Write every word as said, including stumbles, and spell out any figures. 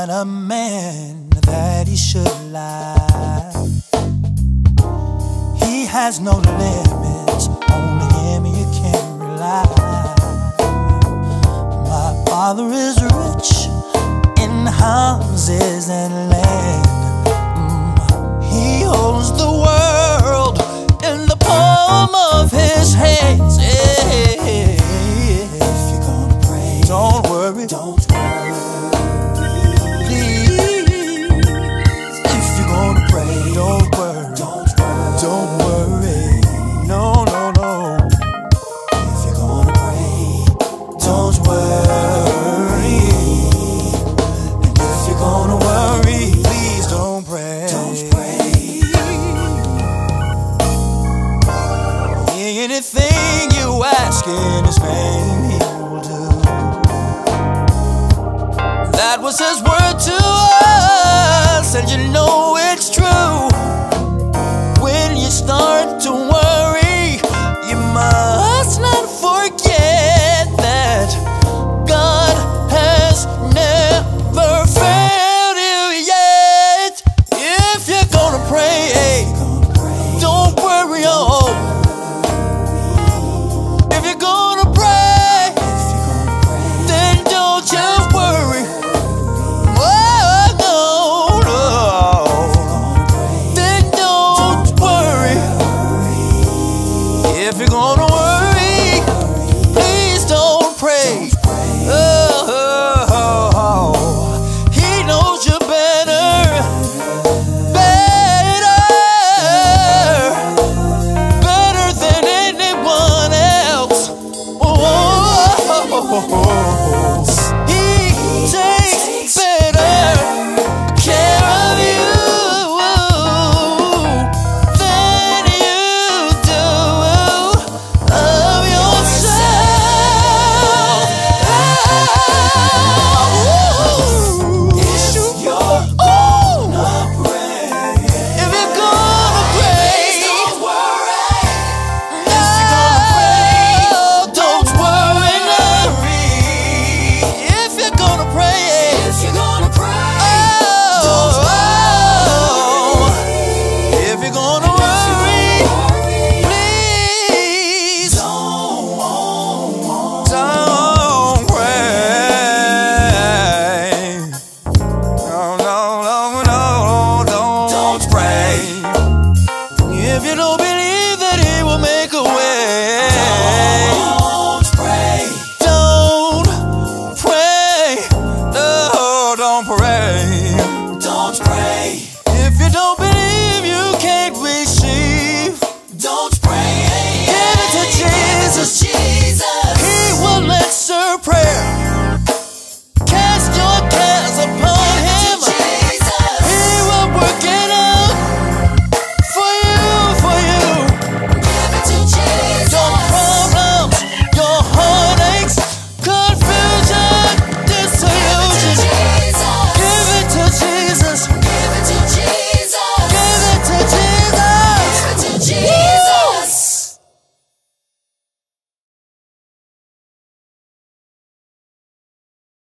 not a man that he should lie. He has no limits, on him you can rely. My father is rich in houses and land. Mm, he holds the world in the palm of his hands. Hey, if you're gonna pray, don't worry, don't worry. Please, if you're gonna pray, don't worry, don't worry, don't worry. No, no, no. If you're gonna pray, don't worry. And if you're gonna worry, please don't pray. Don't pray. Anything you ask in His name, He will do. That was His word to